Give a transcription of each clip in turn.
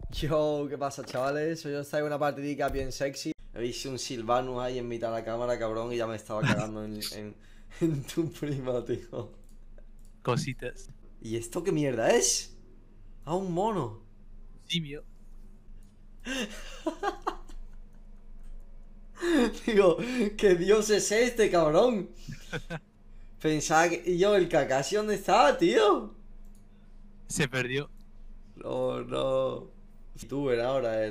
Yo, ¿qué pasa, chavales? Hoy os traigo una partidica bien sexy. He visto un Sylvanus ahí en mitad de la cámara, cabrón, y ya me estaba cagando en tu prima, tío. Cositas. ¿Y esto qué mierda es? Ah, un mono. Simio. Digo, ¿qué dios es este, cabrón? Pensaba que... Y yo, ¿el Kakashi dónde está, tío? Se perdió. No, no. Youtuber ahora,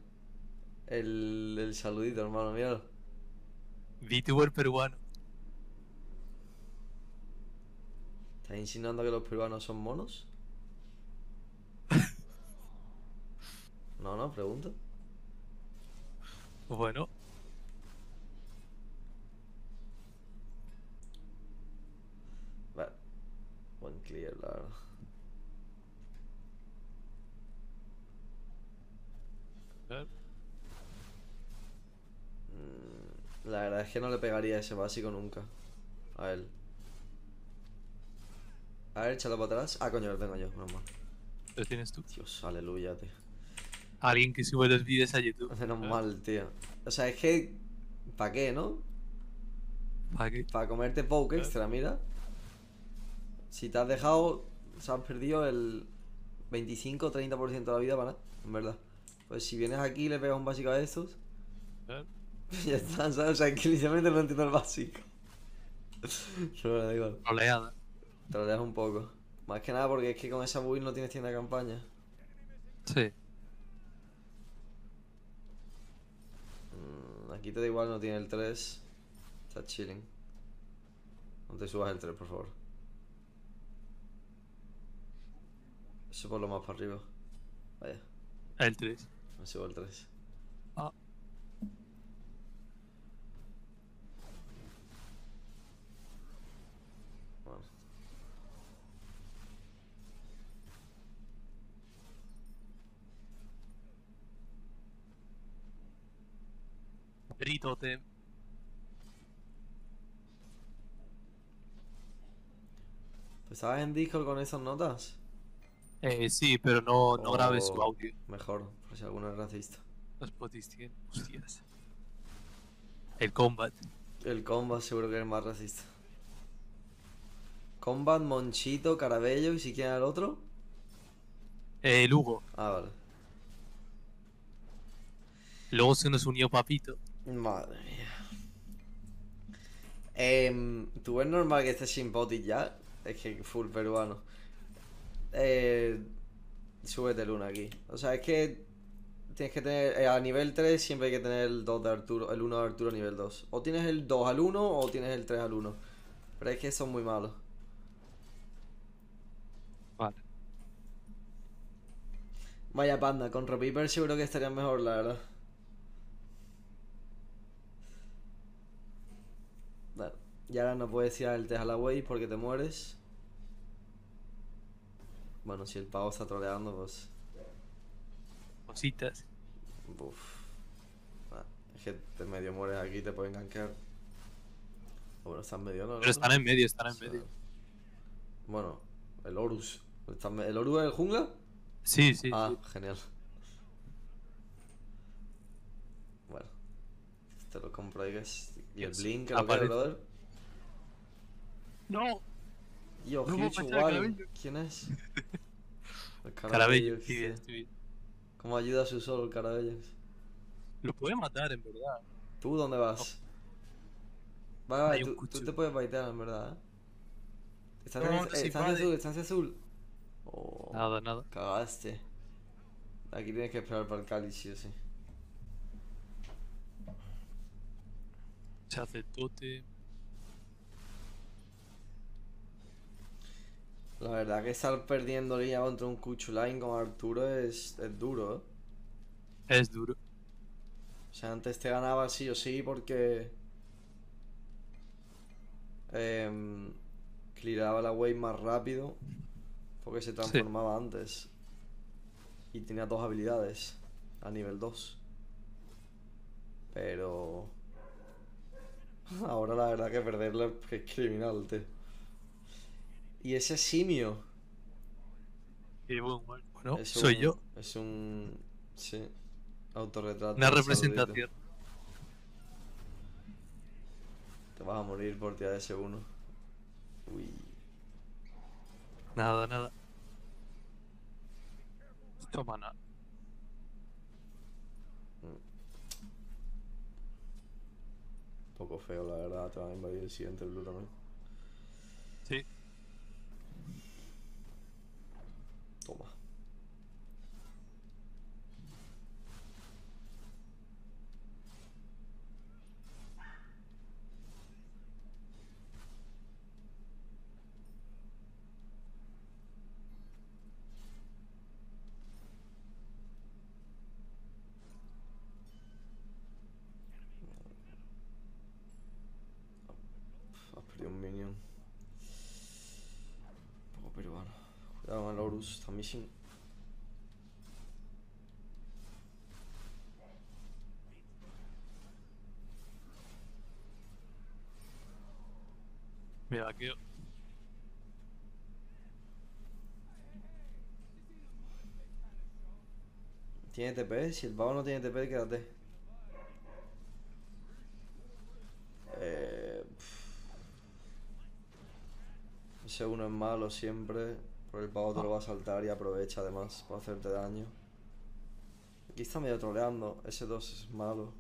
el saludito, hermano, míralo. VTuber peruano. ¿Estás insinuando que los peruanos son monos? No, no, pregunto. Bueno. Vale, buen clear, la verdad. A ver. La verdad es que no le pegaría ese básico nunca. A él. A ver, échalo para atrás. Ah, coño, lo tengo yo, menos mal. Lo tienes tú. Dios, aleluya, tío. Alguien que sube los vídeos a YouTube. Menos A ver. mal, tío. O sea, es que... ¿Para qué, no? ¿Para qué? Para comerte poke A ver. extra, mira. Si te has dejado... Se has perdido el 25-30% de la vida para nada, en verdad. Pues si vienes aquí y le pegas un básico a estos... A ver. Ya está, ¿sabes? O sea, que literalmente no entiendo el básico. No, da igual. Oleada. Troleas un poco. Más que nada porque es que con esa build no tienes tienda de campaña. Sí. Aquí te da igual, no tiene el 3. Está chilling. No te subas el 3, por favor. Eso por lo más para arriba. Vaya, El 3. me subo el 3. Ah. Bueno. Britote. ¿Pues estabas en Discord con esas notas? Sí, pero no grabé su O audio. mejor, por si alguno es racista. Los potis tienen. Hostias. El combat. El Combat seguro que es más racista. Combat, Monchito, Carabello y si quieren al otro. El Hugo. Ah, vale. Luego se nos unió Papito. Madre mía. ¿Tú ves normal que estés sin potis ya? Es que full peruano. Súbete el 1 aquí. O sea, es que tienes que tener. A nivel 3 siempre hay que tener el 2 de Arturo, el 1 de Arturo a nivel 2. O tienes el 2 al 1 o tienes el 3 al 1. Pero es que son muy malos. Vale. Vaya panda, con Reaper seguro que estarían mejor, la verdad. Vale. Y ahora no puedes ir al test a la way porque te mueres. Bueno, si el pavo está troleando, pues. Cositas. Uff. Es que te medio mueres aquí, te pueden gankear. O bueno, están medio, ¿no? Pero están en medio, están O en sea, medio. bueno, el Horus. ¿El Horus es el jungla? Sí, sí, Ah, sí. genial. Bueno, te lo compro ahí, que es. ¿Y el Blink, que lo que es, Aparece. brother? No. Yo, No puedo Huge pasar a One. Carabello. ¿Quién es? El Carabello. Carabello, Sí, tío. estoy bien. ¿Cómo ayuda a su solo el Carabello? Lo puede matar, en verdad. ¿Tú dónde No, vas? Vale, vale, hay un tú cucho. te puedes baitear, en verdad, ¿eh? No, no se Estancia invade. azul, estancia azul. Oh, Nada, nada. cagaste. Aquí tienes que esperar para el Cali, sí o sí. Se hace tote. La verdad que estar perdiendo línea contra un Cuchulain con Arturo es duro, ¿eh? Es duro. O sea, antes te ganaba sí o sí porque... clearaba la wave más rápido. Porque se Sí. transformaba antes. Y tenía dos habilidades a nivel 2. Pero... ahora la verdad que perderla es criminal, tío. Y ese simio Y bueno, bueno, es soy yo. un... Sí. Autorretrato. Una un saludito. representación. Te vas a morir por tirar ese uno. Uy. Nada, nada. Toma nada. Un poco feo, la verdad. Te van a invadir el siguiente blue también. Sí. Toma. Has perdido un minion. Un poco peruano. Cuidado con el Horus, está missing. Mira, aquí. ¿Tiene TP? Si el pavo no tiene TP, quédate. Ese uno es malo siempre. Porque el pavo te lo va a saltar y aprovecha además para hacerte daño. Aquí está medio troleando. Ese 2 es malo.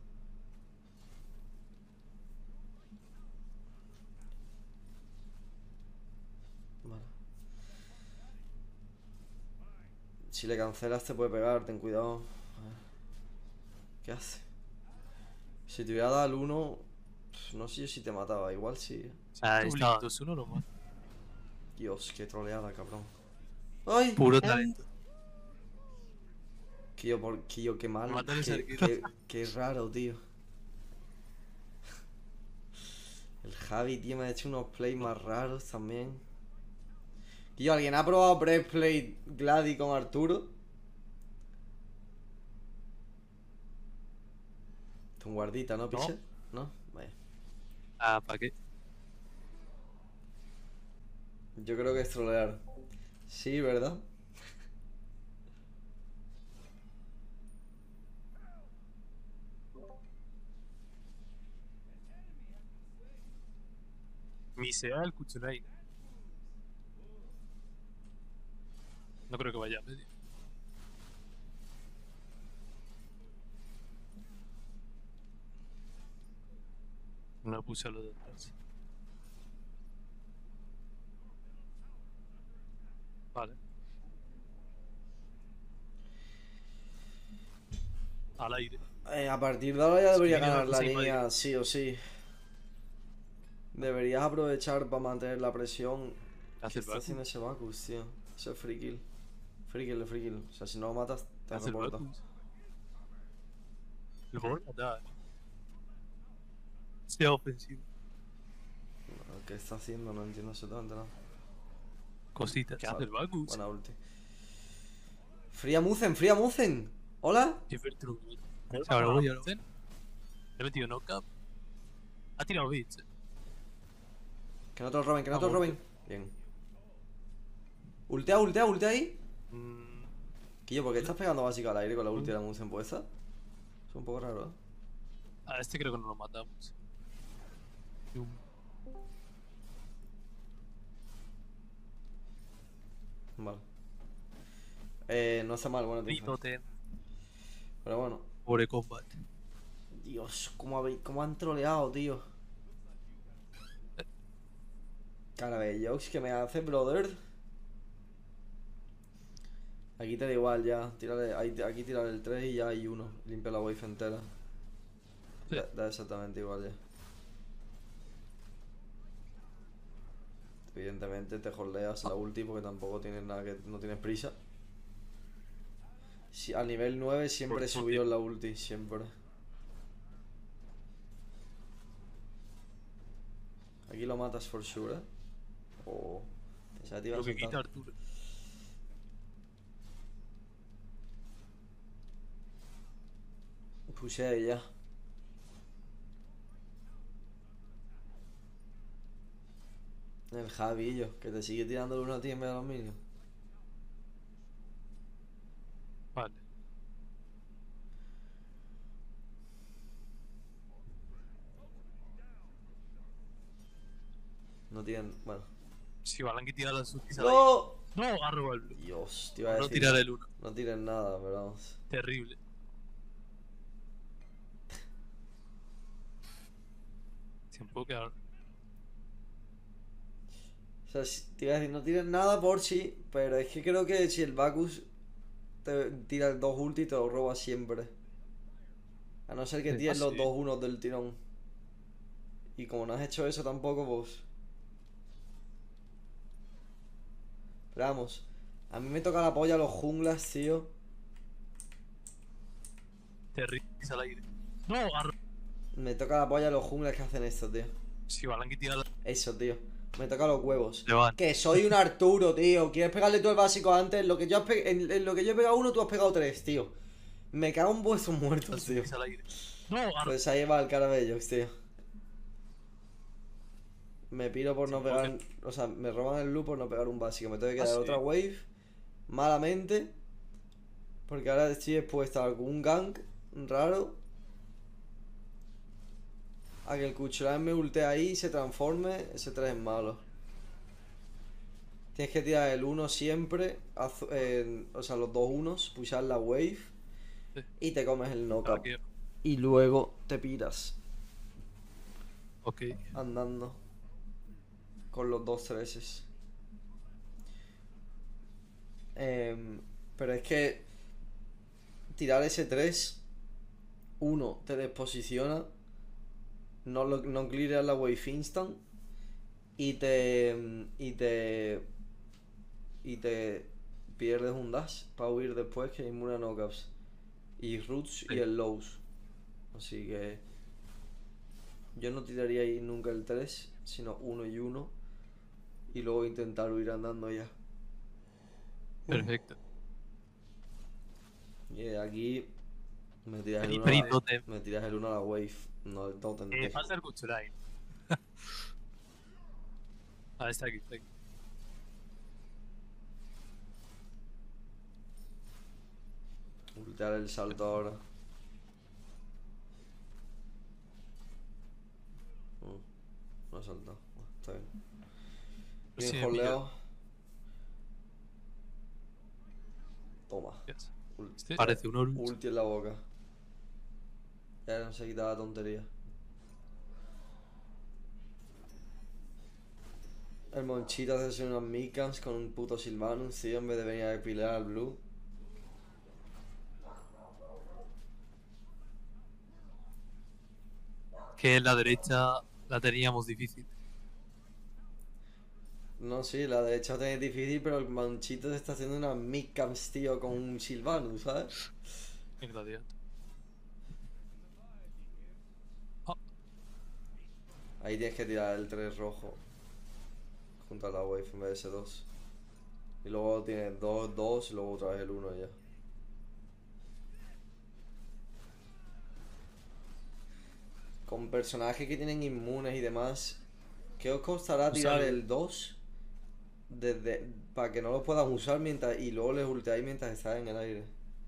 Vale. Si le cancelas te puede pegar, ten cuidado. A ver. ¿Qué hace? Si te hubiera dado el 1, no sé yo si te mataba, igual sí. Ahí está. 2-1 lo mata. Dios, qué troleada, cabrón. ¡Ay! Puro talento. Qué mal. Mátale ese Qué raro, tío. El Javi, tío, me ha hecho unos plays más raros también. Tío, ¿alguien ha probado Breastplate Gladi con Arturo? Con guardita, ¿no, Piche? ¿No? Vaya. Ah, ¿para qué? Yo creo que es trolear. Sí, ¿verdad? Misea el Kuchunai. No creo que vaya a medio. No puse a los de atrás. Vale. Al aire. A partir de ahora ya debería viene una ganar la cosa línea, sí o sí. Deberías aprovechar para mantener la presión. ¿Qué Hace el está haciendo Bacchus. ese Bacchus, tío? Ese es free kill. Free kill, free kill. O sea, si no lo matas, te Hace el reporta. Bacchus. El bol mata. Sea ofensivo. ¿Qué está haciendo? No entiendo absolutamente nada. Cositas. Hace el Bacchus. Buena ulti. Fría Muzen. ¿Hola? Hipertrue. Ahora voy a Le he metido knockup. Ha tirado bits. Que no te lo roben, que no te lo Vamos. roben. Bien. Ultea ahí. Quillo, ¿por qué estás pegando básico al aire con la ulti de la Muzen puesta? Es un poco raro, ¿eh? A este creo que no lo matamos. Vale. No está mal, bueno, tío. Pinoten. Pero bueno. Pobre combat. Dios, cómo han troleado, tío. Cara de jokes que me hace, brother. Aquí te da igual ya. Aquí tirar el 3 y ya hay uno. Limpia la wave entera. Sí. Da exactamente igual ya. Evidentemente te holdeas la ulti porque tampoco tienes nada que. No tienes prisa. Si, al nivel 9 siempre he subido la ulti, siempre. Aquí lo matas for sure, ¿eh? Oh, pensaba que te iba a Lo que saltar. quita Arturo. Puse ahí ya. El Javillo, que te sigue tirando el 1 a ti en vez de los minions. Vale. tienen. Bueno. Si van a tirar las ultis a ¡No! No, ha robado el blue. Dios, te iba a No decir. tirar el 1. No tiren nada, pero vamos. Terrible. Si me puedo quedar. O sea, te iba a decir, no tiren nada por sí, pero es que creo que si el Bacchus te tira el 2 ulti te lo roba siempre. A no ser que tires los sí. 2-1 del tirón. Y como no has hecho eso tampoco, pues. Pero vamos, a mí me toca la polla los junglas, tío. Terrible al aire. No, ha robado. Me toca la polla los junglas que hacen esto, tío. Si van a tirar las. Eso, tío. Me toca los huevos. Le van. Que soy un Arturo, tío. ¿Quieres pegarle tú el básico antes? En lo que yo, en lo que yo he pegado uno, tú has pegado 3, tío. Me cago en vuestros muertos, tío. Al aire. No, ha robado. Pues ahí va el Carabello, tío. Me piro por no Sí, pegar. porque- O sea, me roban el loop por no pegar un básico. Me tengo que quedar sí. otra wave. Malamente. Porque ahora estoy expuesto a algún gank raro. A que el Cuchulain me ultee ahí y se transforme. Ese 3 es malo. Tienes que tirar el 1 siempre. O sea, los dos unos. Pushar la wave. Sí. Y te comes el Para knockup. que. Y luego te piras. Ok. Andando. Con los dos treses. Pero es que tirar ese 3, uno, te desposiciona, no clearas la wave instant y te pierdes un dash para huir después, que hay inmune a knockups y roots y Sí. el lows. Así que yo no tiraría ahí nunca el 3, sino 1 y 1 y luego intentar huir andando ya. Perfecto. Y aquí me tiras el Vení, 1 vení, totem. me tiras el 1 a la wave, no el totem. tío. Falta el Cuchulain. Está aquí, está aquí. Ultear el salto ahora. No ha saltado. Bueno, está bien. Bien Sí, holdeado. Toma. Yes. Ulti, Parece un Horus. ulti en la boca. Ya no se quita la tontería. El Monchito hace unos Mikans con un puto Sylvanus, tío, en vez de venir a depilar al Blue. Que en la derecha la teníamos difícil. No, sí, la derecha lo tenéis difícil, pero el Monchito se está haciendo unas Mikans, tío, con un Sylvanus, ¿sabes? En gladiato. Ahí tienes que tirar el 3 rojo junto a la wave en vez de ese 2. Y luego tienes 2, 2 y luego otra vez el 1 ya. Con personajes que tienen inmunes y demás, ¿qué os costará tirar el 2 para que no lo puedan usar mientras y luego les ulteáis mientras están en el aire?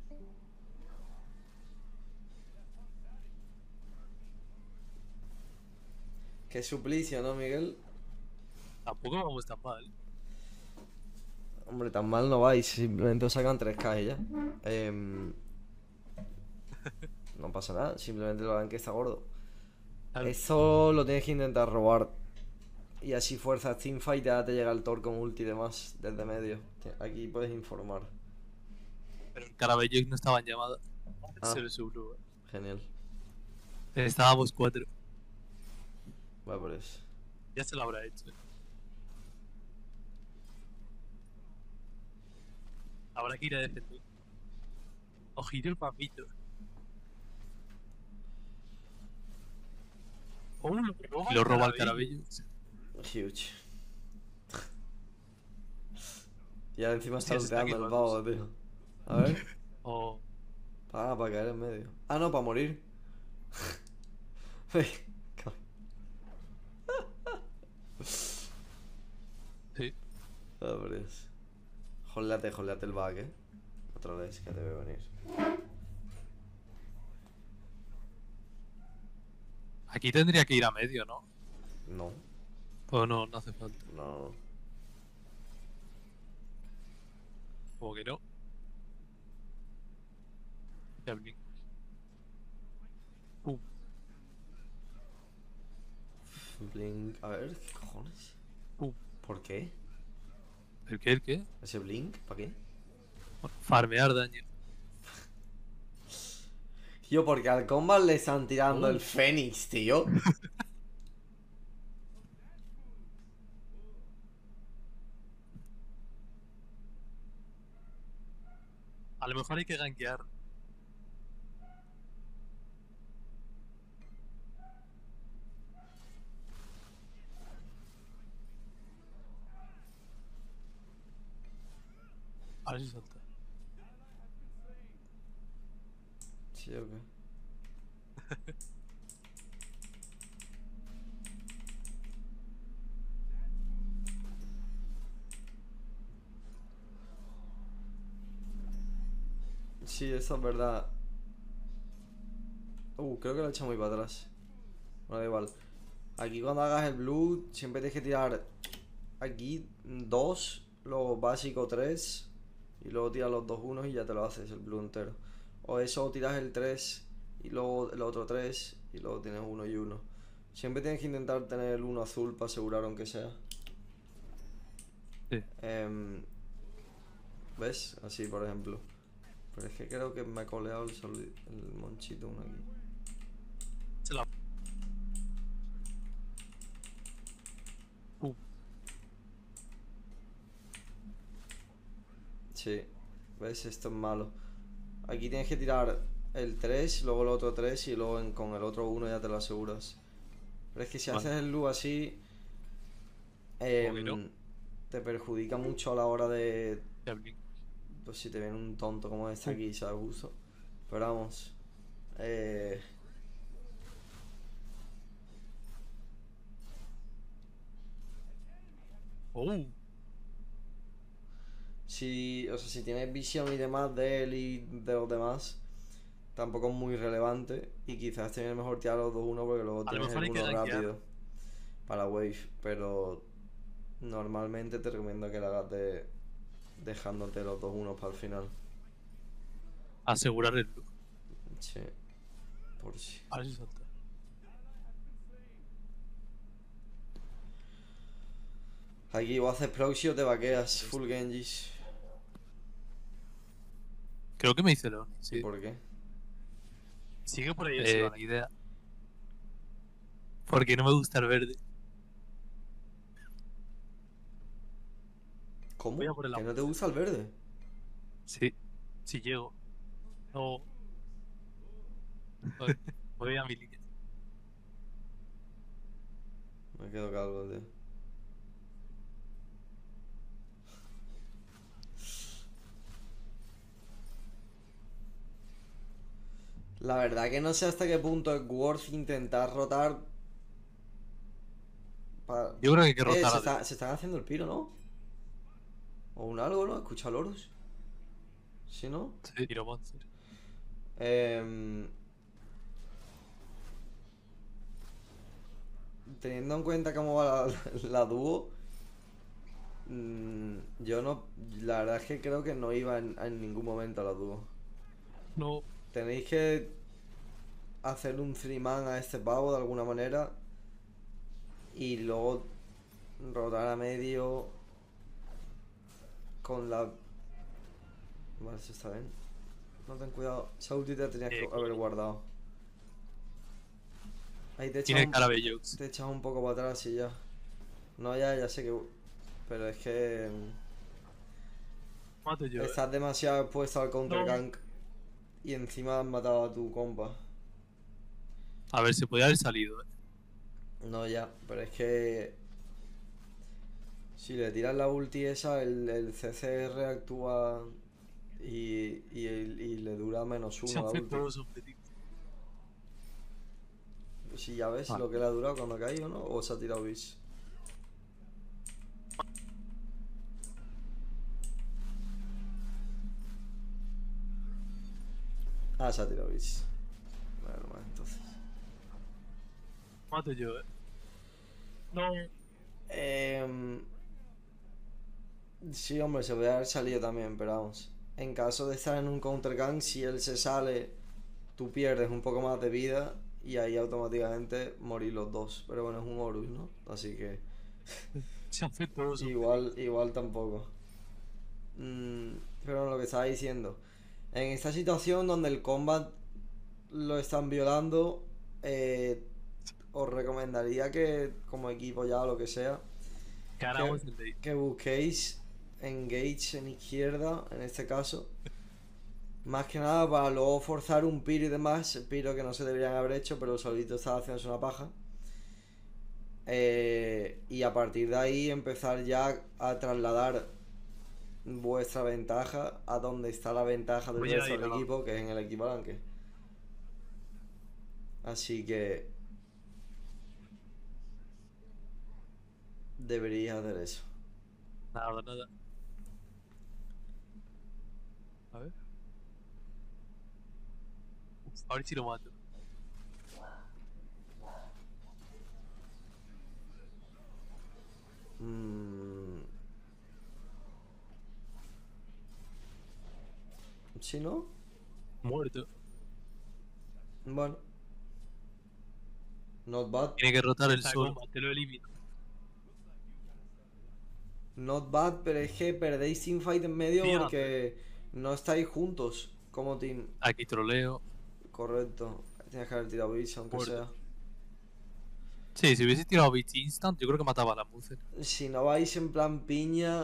Qué suplicio, ¿no, Miguel? Tampoco vamos tan mal. Hombre, tan mal no vais, simplemente os sacan 3K y ya. No pasa nada, simplemente lo hagan que está gordo. Claro. Eso lo tienes que intentar robar. Y así fuerzas teamfight, ya te llega el Thor con ulti y demás desde medio. Aquí puedes informar. Pero el Carabello no estaba en llamada. Ah. Se lo subió. Genial. Estábamos 4. Va por eso. Ya se lo habrá hecho. Habrá que ir a defender. O giro el papito. Y lo roba el Carabello. Huge. Y ahora encima está Sí, se está ulteando el quemando, pavo, tío. A ver. O. Para caer en medio. Ah, no, para morir. Sí. Ah, por eso. Joléate el bug, Otra vez que te veo venir. Aquí tendría que ir a medio, ¿no? No. Pues no, no hace falta. No. Como que no. Ya blink. Blink. A ver, ¿qué cojones? ¿Por qué? ¿El qué? ¿El qué? ¿Ese blink? ¿Para qué? Bueno, farmear daño. Tío, porque al combat le están tirando el Fénix, tío. A lo mejor hay que gankear. A ver si salta. Sí, o qué. Sí, eso es verdad. Creo que lo he hecho muy para atrás. Bueno, da igual. Aquí cuando hagas el blue, siempre tienes que tirar aquí 2, luego básico 3, y luego tiras los 2 unos y ya te lo haces el blue entero. O eso, tiras el 3 y luego el otro 3 y luego tienes 1 y 1. Siempre tienes que intentar tener el 1 azul para asegurar aunque sea. Sí. ¿Ves? Así, por ejemplo. Pero es que creo que me ha coleado el monchito uno aquí. Se la... Sí. ¿Ves? Esto es malo. Aquí tienes que tirar el 3, luego el otro 3 y luego con el otro 1 ya te lo aseguras. Pero es que si Vale. haces el loop así, no. te perjudica mucho a la hora de... Ya blink. Pues si te viene un tonto como este aquí, ¿sabes? Uso. Pero vamos. Si, o sea, si tienes visión y demás de él y de los demás, tampoco es muy relevante. Y quizás te viene mejor tirar los 2-1 porque luego A lo tienes mejor el hay que 1 gankear. rápido para wave. Pero normalmente te recomiendo que lo hagas dejándote los 2-1 para el final. Asegurar el look. Sí, por si. A ver si salta. Aquí o haces proxy o te vaqueas. Full Genjis. Creo que me dice León. ¿Y Sí. por qué? Sigue por ahí la idea. Porque no me gusta el verde. ¿Cómo? Voy a por el ¿Que no te avance. gusta el verde? Sí. Si llego. No. Voy a mi línea. Me quedo calvo, tío. La verdad que no sé hasta qué punto es worth intentar rotar. Yo creo que hay que rotar a se están haciendo el piro, ¿no? O un algo, ¿no? ¿Escucha loros? ¿Sí, no? Sí. Tiro Monster. Teniendo en cuenta cómo va la dúo, yo no. La verdad es que creo que no iba en ningún momento a la dúo. No. Tenéis que hacer un 3-man a este pavo de alguna manera y luego rotar a medio con la... Vale, eso está bien. No ten cuidado. Esa ulti te tenías que haber guardado. Ahí te Tiene echas cara Bellox. te echas un poco para atrás y ya. No, ya sé que... Pero es que... Mato yo. Estás demasiado expuesto al counter gank y encima has matado a tu compa. A ver, se podía haber salido. No, ya, pero es que... Si le tiras la ulti esa, el CCR actúa y le dura -1 Se la hace ulti. todos objetivos. Si ya ves lo que le ha durado cuando ha caído, ¿no? O se ha tirado bis. Ah, se ha tirado bis. Bueno, entonces. Mato yo. No. Em, sí, hombre, se puede haber salido también, pero vamos. En caso de estar en un counter gang, si él se sale, tú pierdes un poco más de vida y ahí automáticamente morís los dos. Pero bueno, es un Horus, ¿no? Así que Se hace todo súper igual tampoco. Pero lo que estaba diciendo, en esta situación donde el combat lo están violando, eh, os recomendaría que como equipo ya o lo que sea, que, ganamos el late. que busquéis engage en izquierda, en este caso. Más que nada para luego forzar un piro y demás, piro que no se deberían haber hecho, pero solito estaba haciéndose una paja. Y a partir de ahí empezar ya a trasladar vuestra ventaja a donde está la ventaja del Voy a resto ir del a la... equipo, que es en el equipalanque. Así que deberíais hacer eso. Nada, nada. A ver. Uf, a ver si lo mato. Mm, si no, Muerto. bueno, not bad. Tiene que rotar el sol. Te lo elimino. Not bad, pero es que perdéis teamfight en medio Tío, porque no estáis juntos como team. aquí troleo. Correcto. Tienes que haber tirado bicho, aunque Muerto. sea. Sí, si hubiese tirado Beat Instant, yo creo que mataba a la Muzer. Si no vais en plan piña,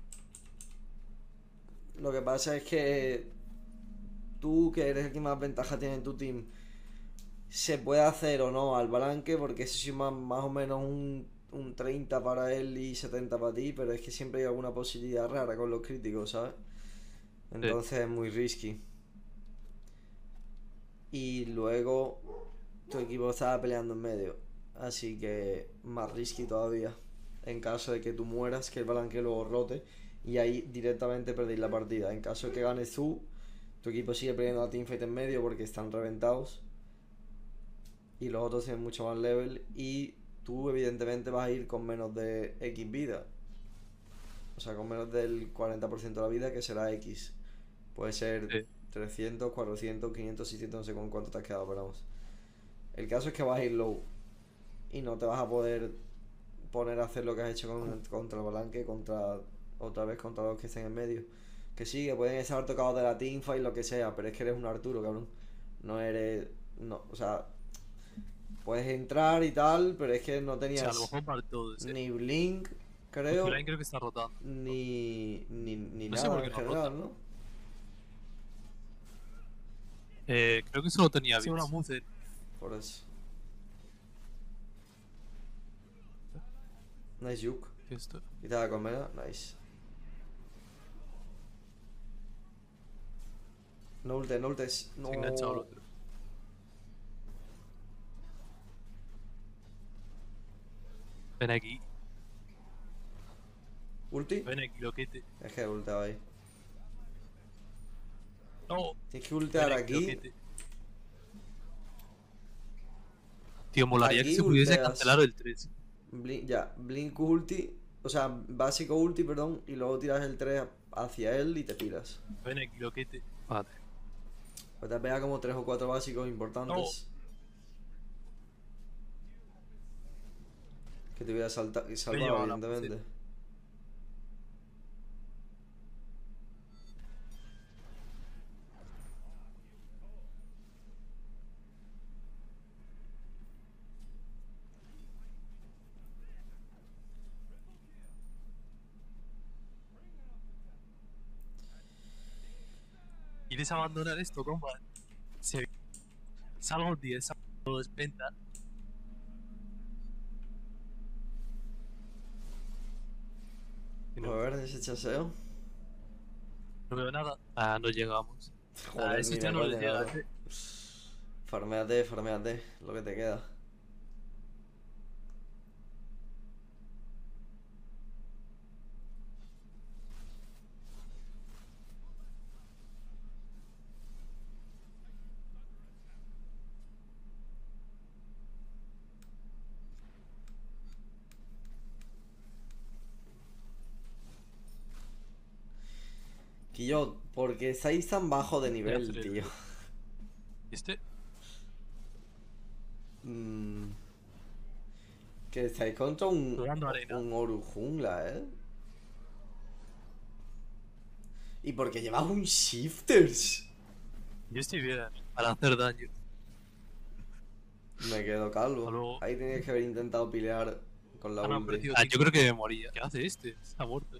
lo que pasa es que tú, que eres el que más ventaja tiene en tu team, se puede hacer o no al balanque, porque eso sí más o menos un 30 para él y 70 para ti, pero es que siempre hay alguna posibilidad rara con los críticos, ¿sabes? Sí. Entonces es muy risky. Y luego tu equipo estaba peleando en medio, así que más risky todavía. En caso de que tú mueras, que el balanque luego rote y ahí directamente perdéis la partida. En caso de que ganes tú, tu equipo sigue perdiendo a teamfight en medio porque están reventados y los otros tienen mucho más level y tú evidentemente vas a ir con menos de X vida. O sea, con menos del 40% de la vida, que será X. Puede ser Sí. 300, 400, 500, 600, no sé con cuánto te has quedado, pero vamos. El caso es que vas a ir low y no te vas a poder poner a hacer lo que has hecho contra el balanque, otra vez contra los que estén en medio. Que sí, que pueden estar tocados de la teamfight, lo que sea, pero es que eres un Arturo, cabrón. No eres. No, o sea, puedes entrar y tal, pero es que no O sea, a lo tenías mejor para todos, ni Blink, creo, Offline creo que está rotando. ni No sé por nada qué en no rota. general, ¿no? Creo que solo tenía Beats. Una Muzer. Por eso. Nice juke. ¿Qué es esto? Y te da colmena, nice. No ultes, no ultes. No. Se ha enganchado al otro. Ven aquí. ¿Ulti? Ven aquí, loquete. Es que ulteaba ahí. No. Tienes que ultear Ven aquí. loquete. Tío, molaría Aquí que se pudiese ulteas. cancelar el 3. Blink ulti. O sea, básico ulti, perdón. Y luego tiras el 3 hacia él y te piras. Ven aquí, loquete. Vale. Pues te pega como 3 o 4 básicos importantes. Que te hubiera salvado, llevaba la evidentemente. ¿Quieres abandonar esto, compa? Se... Salgo 10, salgo despenta. A ver, ese chaseo. No veo nada. Ah, no llegamos. Joder, Eso ni ya de no le coña, llega. cabrón. Farmeate, lo que te queda. Quillo, ¿por qué estáis tan bajo de Voy a nivel, hacer el- tío? Este, Mm, que estáis contra explorando arena. un Oru jungla, ¿eh? ¿Y por qué llevas un Shifters? Yo estoy bien al hacer daño. Me quedo calvo. Luego- Ahí tenías que haber intentado pilear con la Han ulti. aparecido yo creo que me moría. ¿Qué hace este? Está muerto.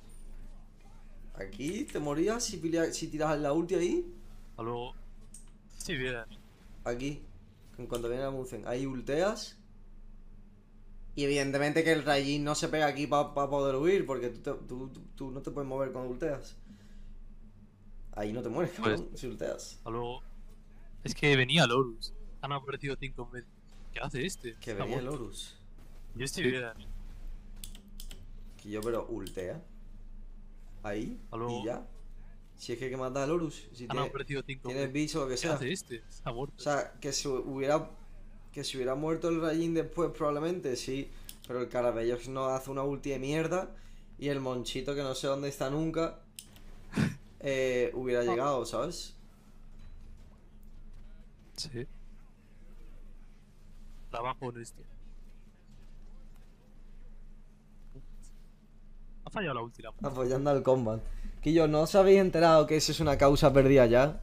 Aquí te morías si tiras la ulti ahí. Luego, estoy bien. Aquí. En cuanto viene la Muzen. Ahí ulteas. Y evidentemente que el Raijin no se pega aquí para poder huir. Porque tú no te puedes mover cuando ulteas. Ahí no te mueres, Pues- cabrón, si ulteas. Luego, es que venía Lorus. Han aparecido 5 en medio. ¿Qué hace este? Que Está venía el muerto. Horus. Yo estoy Sí. bien. Que yo, pero ultea. Ahí. Luego, Y ya. Si es que hay que matar al Horus. Si han aparecido 5 en tienes medio. bicho o lo que ¿Qué sea. hace este? Está muerto. O sea, que si hubiera muerto el Raijin después, probablemente sí. Pero el Carabellox no hace una ulti de mierda. Y el Monchito, que no sé dónde está nunca, hubiera llegado, ¿sabes? Sí. Trabajo honesto. Ha fallado la última. Apoyando al combat. Que yo, ¿no os habéis enterado que eso es una causa perdida ya?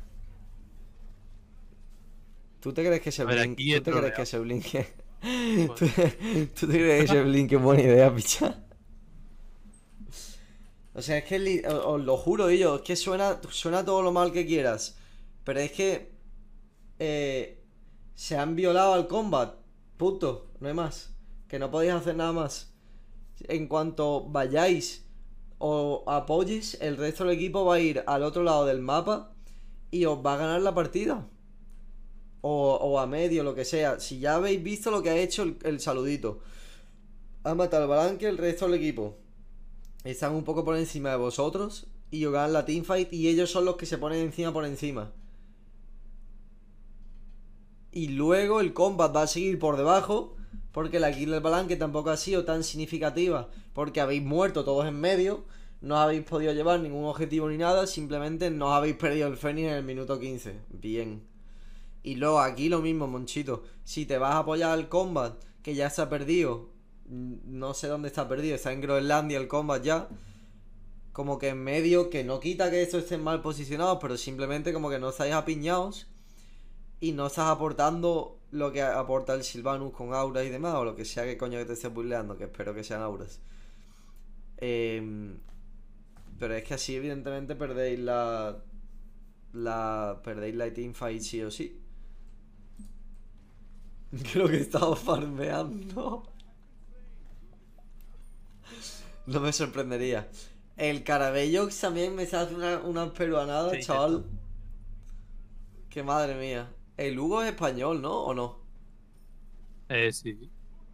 ¿Tú te crees que ese A ver, Blink? aquí he ¿Tú te crees troleado. que ese Blink? Pues, ¿Tú te crees que ese Blink es buena idea, picha? O sea, es que os lo juro, ellos, es que suena todo lo mal que quieras. Pero es que se han violado al combat. Punto, no hay más. Que no podéis hacer nada más. En cuanto vayáis o apoyes, el resto del equipo va a ir al otro lado del mapa y os va a ganar la partida. O a medio, lo que sea. Si ya habéis visto lo que ha hecho el saludito. Ha matado al Balanque el resto del equipo. Están un poco por encima de vosotros y os ganan la teamfight y ellos son los que se ponen encima por encima. Y luego el combat va a seguir por debajo porque la kill del Balanque tampoco ha sido tan significativa porque habéis muerto todos en medio, no habéis podido llevar ningún objetivo ni nada, simplemente no habéis perdido el Fénix en el minuto 15. Bien. Y luego aquí lo mismo, Monchito. Si te vas a apoyar al combat que ya está perdido, no sé dónde está perdido, está en Groenlandia el combat ya. Como que en medio, que no quita que estos estén mal posicionados, pero simplemente como que no estáis apiñados y no estás aportando lo que aporta el Sylvanus con auras y demás, o lo que sea que coño que te estés buileando, que espero que sean auras. Pero es que así evidentemente perdéis perdéis la teamfight sí o sí. Creo que estaba farmeando. No me sorprendería. El Carabellox también me hace una peruanada, Sí, chaval. Que madre mía. El Hugo es español, ¿no? ¿O no? sí.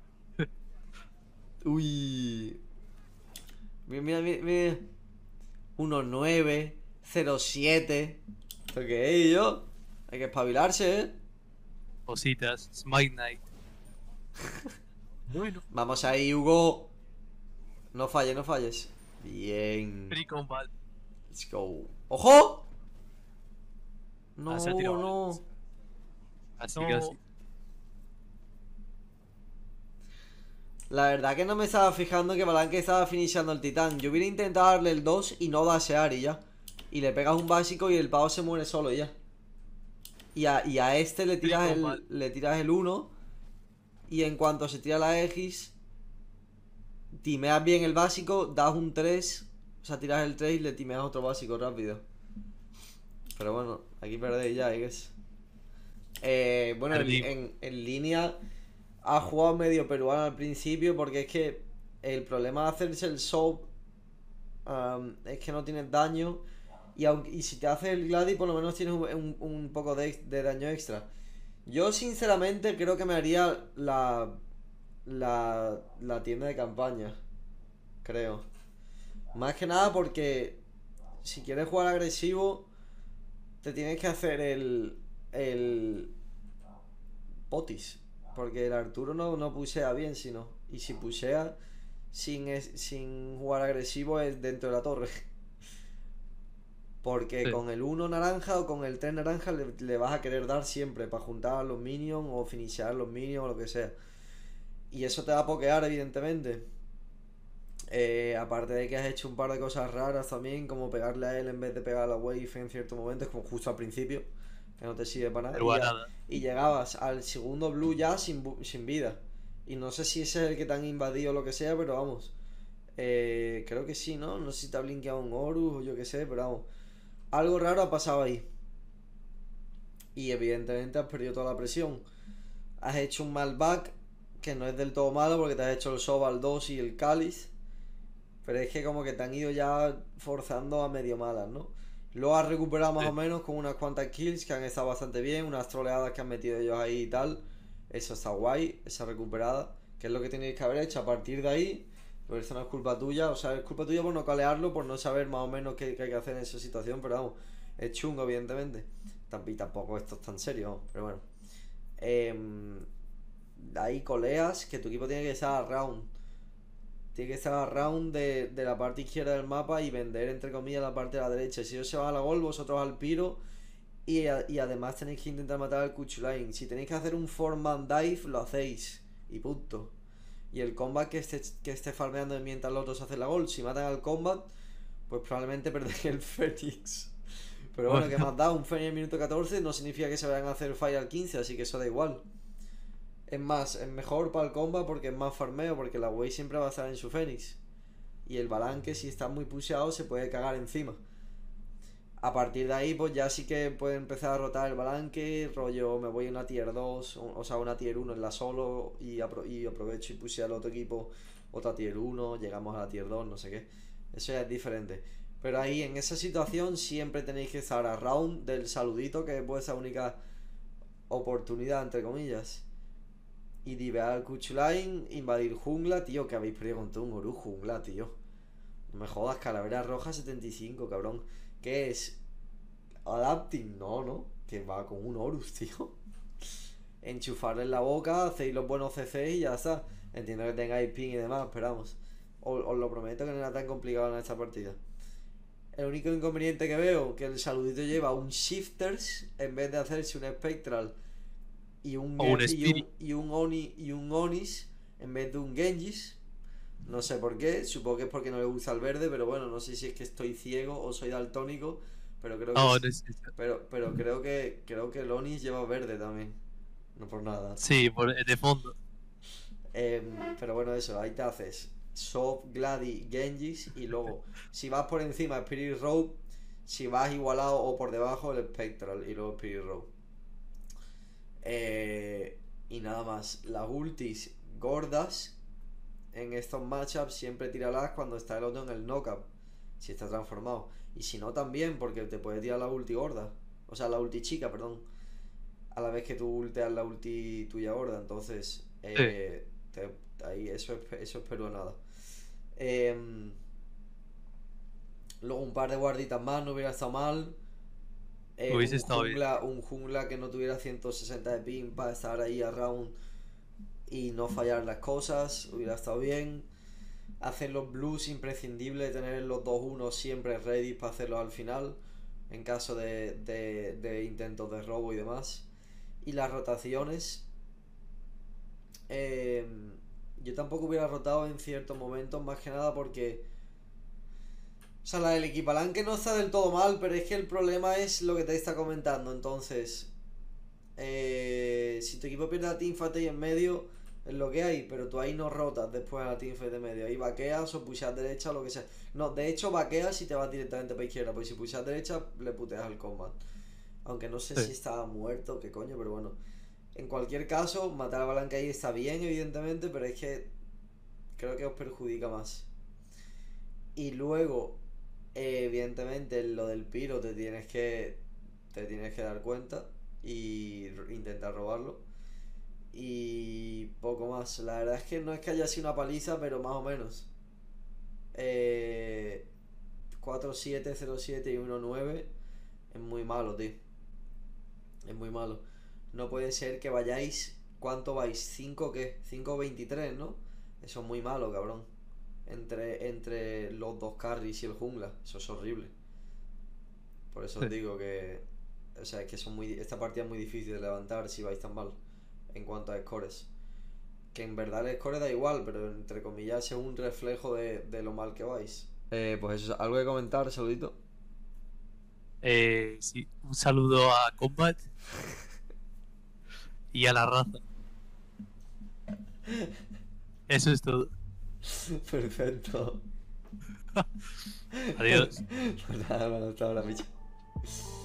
Uy. Mira, mira, mira, mira. 1-9, 0-7. ¿Esto qué es, yo? Hay que espabilarse, ¿eh? Cositas. Smite Knight. Bueno. Vamos ahí, Hugo. No falles, no falles. Bien. Free combat. Let's go. ¡Ojo! No, Se ha tirado no. Alex. Así No. que así. La verdad que no me estaba fijando que Balanque estaba finishando el titán. Yo hubiera intentado darle el 2 y no dashear y ya. Y le pegas un básico y el pavo se muere solo y ya. Y a este le tiras el 1. Y en cuanto se tira la Aegis, timeas bien el básico, das un 3. O sea, tiras el 3 y le timeas otro básico rápido. Pero bueno, aquí perdéis ya, I guess. Bueno, en línea ha jugado medio peruano al principio porque es que el problema de hacerse el soap es que no tienes daño y si te haces el Gladi por lo menos tienes un poco de daño extra. Yo sinceramente creo que me haría la tienda de campaña, creo. Más que nada porque si quieres jugar agresivo te tienes que hacer el Potis. Porque el Arturo no pusea bien, sino. Y si pusea sin jugar agresivo es dentro de la torre. Porque Sí. con el uno naranja o con el 3 naranja le vas a querer dar siempre para juntar a los minions o finishar los minions o lo que sea. Y eso te va a pokear, evidentemente. Aparte de que has hecho un par de cosas raras también, como pegarle a él en vez de pegar a la wave en ciertos momentos, como justo al principio, que no te sirve para nada. Pero a nada. Y llegabas al segundo blue ya sin vida. Y no sé si ese es el que te han invadido o lo que sea, pero vamos. Creo que sí, ¿no? No sé si te ha blinkeado un Horus o yo qué sé, pero vamos. Algo raro ha pasado ahí. Y evidentemente has perdido toda la presión. Has hecho un mal back, que no es del todo malo porque te has hecho el Sobal 2 y el Cáliz. Pero es que como que te han ido ya forzando a medio malas, ¿no? Lo has recuperado más o Sí. menos con unas cuantas kills que han estado bastante bien, unas troleadas que han metido ellos ahí y tal. Eso está guay, esa recuperada. Que es lo que tenéis que haber hecho a partir de ahí. Pero eso no es culpa tuya, o sea, es culpa tuya por no calearlo, por no saber más o menos qué hay que hacer en esa situación, pero vamos, es chungo, evidentemente. Y tampoco esto es tan serio, ¿no? Pero bueno. Em, Ahí coleas que tu equipo tiene que estar a round. Tiene que estar a round de la parte izquierda del mapa y vender, entre comillas, la parte de la derecha. Si ellos se van a la gol, vosotros al piro. Y además tenéis que intentar matar al Kuchulain. Si tenéis que hacer un 4-man dive, lo hacéis. Y punto. Y el combat que esté farmeando mientras los otros hacen la gol. Si matan al combat, pues probablemente perdéis el Fénix. Pero bueno, que Bueno, más da, un Fénix en minuto 14 no significa que se vayan a hacer fire al 15, así que eso da igual. Es más, es mejor para el combat porque es más farmeo, porque la Wei siempre va a estar en su Fénix. Y el Balanque, si está muy pusheado, se puede cagar encima. A partir de ahí, pues ya sí que puede empezar a rotar el Balanque, rollo, me voy a una tier 2, o sea, una tier 1 en la solo, y aprovecho y puse al otro equipo otra tier 1, llegamos a la tier 2, no sé qué. Eso ya es diferente. Pero ahí, en esa situación, siempre tenéis que estar a round del saludito, que es vuestra única oportunidad, entre comillas. Y divear al Kuchulain, invadir jungla, tío, que habéis perdido contra un Oru jungla, tío. No me jodas, calavera roja 75, cabrón. ¿Qué es? Adapting, no, no. Que va con un Horus, tío. Enchufarle en la boca, hacéis los buenos CC y ya está. Entiendo que tengáis ping y demás, esperamos. Os lo prometo que no era tan complicado en esta partida. El único inconveniente que veo, que el saludito lleva un Shifters en vez de hacerse un Spectral y un, o un y un, Spirit. y un, Oni, y un Onis en vez de un Genjis. No sé por qué, supongo que es porque no le gusta el verde, pero bueno, no sé si es que estoy ciego o soy daltónico, pero creo que Oh, es, no es eso. pero creo que el Onis lleva verde también. No por nada. Sí, de fondo. Pero bueno, eso, ahí te haces Soft, Gladi, Genjis y luego, si vas por encima, Spirit Road, si vas igualado o por debajo, el Spectral y luego Spirit Road. Y nada más, las ultis gordas en estos matchups siempre tíralas cuando está el otro en el knockup, si está transformado. Y si no también, porque te puede tirar la ulti gorda. O sea, la ulti chica, perdón. A la vez que tú ulteas la ulti tuya gorda. Entonces, Sí, ahí eso es pero nada. Eh, Luego un par de guarditas más no hubiera estado mal. hubiese estado bien. Un jungla que no tuviera 160 de ping para estar ahí around y no fallar las cosas, hubiera estado bien. Hacer los blues imprescindible, tener los 2-1 siempre ready para hacerlos al final, en caso de intentos de robo y demás. Y las rotaciones, eh, yo tampoco hubiera rotado en ciertos momentos, más que nada porque... O sea, la del equipalanque no está del todo mal, pero es que el problema es lo que te está comentando. Entonces, si tu equipo pierde la teamfight ahí en medio, es lo que hay, pero tú ahí no rotas después a la teamfight de medio. Ahí vaqueas o pusheas derecha o lo que sea. No, de hecho vaqueas y te vas directamente para izquierda, porque si pusheas derecha le puteas al combat. Aunque no sé Sí. si estaba muerto o qué coño, pero bueno. En cualquier caso, matar a Balanca ahí está bien, evidentemente, pero es que creo que os perjudica más. Y luego, evidentemente, lo del piro te tienes que dar cuenta y intentar robarlo. Y poco más. La verdad es que no es que haya sido una paliza, pero más o menos. Eh, 4-7, 0-7 y 1-9 es muy malo, tío. Es muy malo. No puede ser que vayáis. ¿Cuánto vais? ¿5 qué? 5-23, ¿no? Eso es muy malo, cabrón. Entre los dos carries y el jungla. Eso es horrible. Por eso os digo que, o sea, es que esta partida es muy difícil de levantar si vais tan mal en cuanto a scores. Que en verdad el score da igual, pero entre comillas es un reflejo de lo mal que vais. Pues eso, algo que comentar, saludito. Sí, un saludo a Combat y a la raza. Eso es todo. Perfecto. Adiós. Pues nada, hermano, hasta ahora, bicho.